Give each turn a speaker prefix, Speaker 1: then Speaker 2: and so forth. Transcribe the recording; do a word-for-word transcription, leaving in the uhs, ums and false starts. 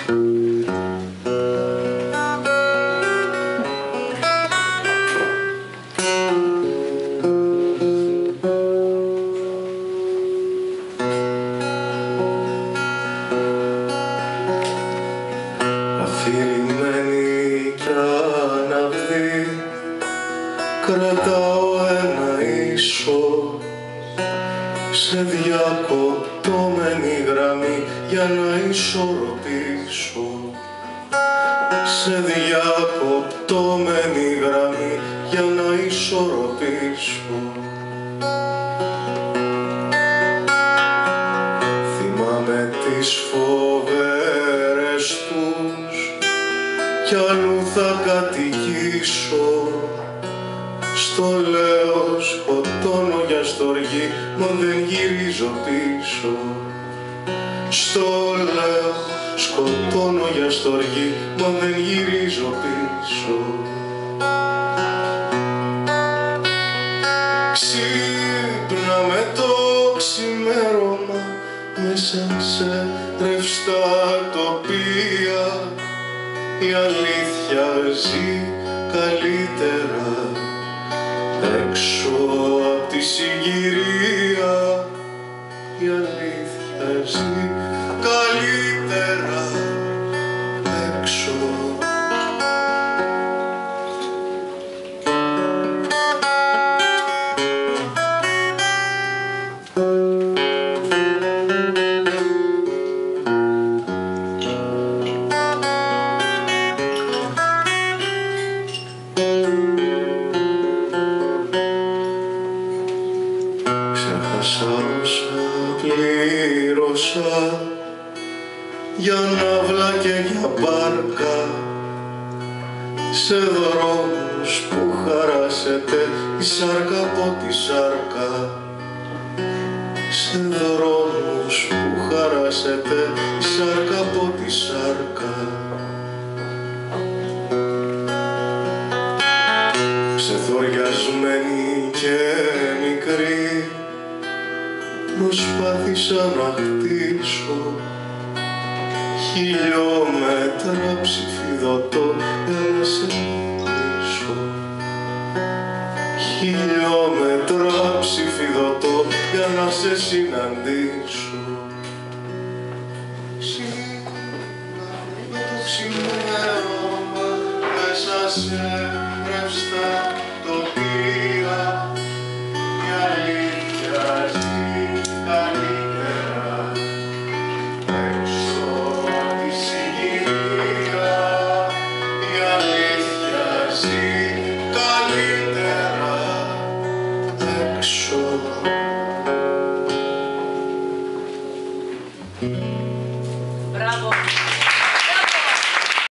Speaker 1: Αφηρημένη κι αναβδί, κρατάω ένα ίσο σε διακοπτώμενη γραμμή για να ισορροπήσω. Σε διακοπτώμενη γραμμή για να ισορροπήσω. Θυμάμαι τις φοβέρες τους κι αλλού θα κατοικήσω. Στο λέω σκοτώνω για στοργή, μα δεν γυρίζω πίσω. Στο λέω σκοτώνω για στοργή, μα δεν γυρίζω πίσω. Ξύπνα με το ξημέρωμα μέσα σε ρευστά τοπία. Η αλήθεια ζει καλύτερα έξω απ' τη συγκυρία. Η αλήθεια ζει καλύτερα έξω. Ξέχασα όσα πλήρωσα για ναύλα και για μπάρκα, σε δρόμους που χαράσετε η σάρκα από τη σάρκα. Σε δρόμους που χαράσετε η σάρκα από τη σάρκα. Ξεθοριασμένη και μικρή προσπάθησα να χτίσω χιλιόμετρα ψηφιδωτό για να σε πείσω. Χιλιόμετρα ψηφιδωτό για να σε συναντήσω. Ξύπνα το ξημέρωμα μέσα σε ρευστά τοπία. Η αλήθεια ζει καλύτερα έξω απ' τη συγκυρία. Η αλήθεια ζει καλύτερα έξω.
Speaker 2: Μπράβο.